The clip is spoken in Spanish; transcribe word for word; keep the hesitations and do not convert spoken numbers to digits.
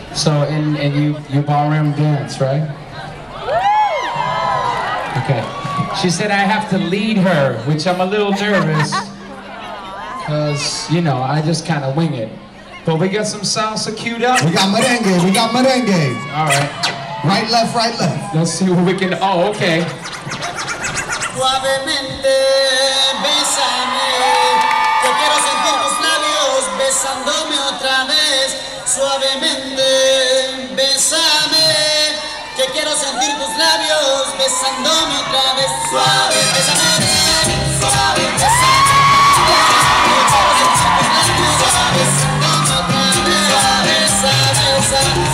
So, and, and you, you ballroom dance, right? Okay. She said I have to lead her, which I'm a little nervous. Because, you know, I just kind of wing it. But we got some salsa queued up. We got merengue, we got merengue. All right. Right, left, right, left. Let's see what we can, oh, okay. Suavemente, bésame, que quiero sentir tus labios besándome otra vez. Suavemente, bésame, que quiero sentir tus labios besándome otra vez. Suave, bésame, suave, bésame, que quiero sentir tus labios besándome otra vez. Suave, besa, besa.